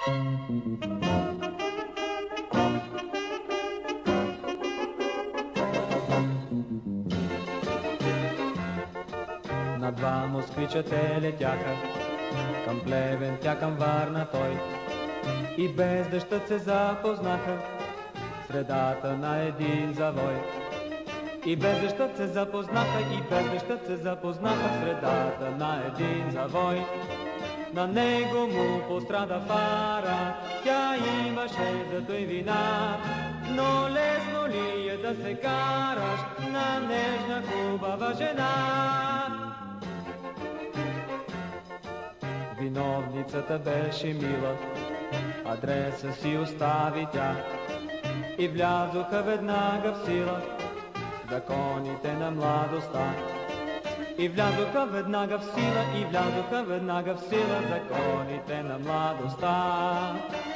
На два москвича те летяха, към Плевен, тя към Варна, той. И без дъщът се запознаха, в средата на един завой. И без дъщът се запознаха, и без дъщът се запознаха, в средата на един завой. На него му пострада фара, тя имаше зато и вина. Но лесно ли е да се караш на нежна хубава жена? Виновницата беше мила, адреса си остави тя и влязоха веднага в сила законите на младостта. И влязоха веднага в сила, и влязоха веднага в сила законите на младостта.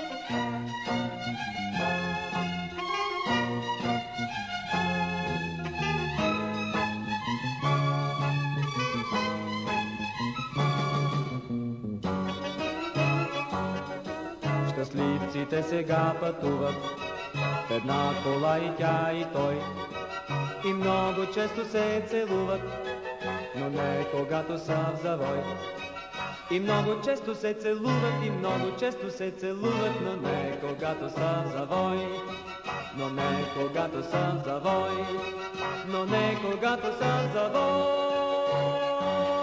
Щастливците сега пътуват в една кола, и тя и той, и много често се целуват, но не когато са в завой. И много често се целуват, и много често се целуват, но не когато са в завой. Но не когато са в завой, но не когато са в завой.